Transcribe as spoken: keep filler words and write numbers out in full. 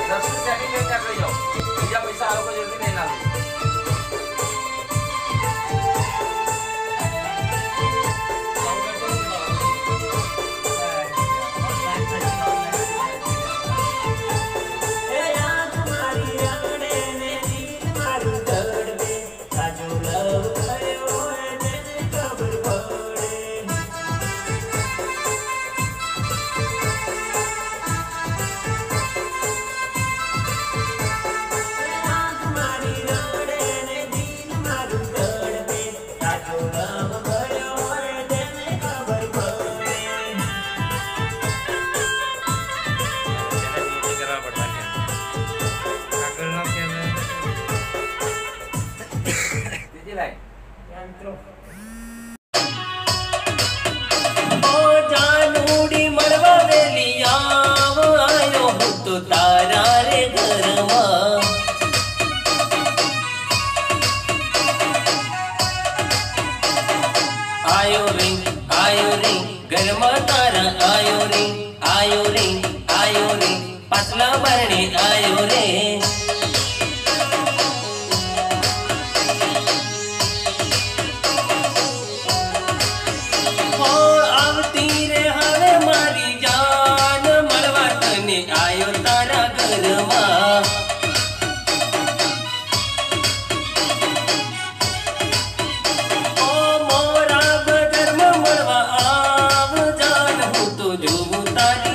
દસ ની સેટિંગ કરી ત્યાં કરી જાઓ. બીજા પૈસા આ લોકો જલ્દી નહીં લાગે. आयो रे आयो रे गरमा तारा आयो रे आयो रे आयो रे पतला बरणे आयो रे हो आवती रे हवे मारी जान मळवा तने आयो तारा गरमा जो तारा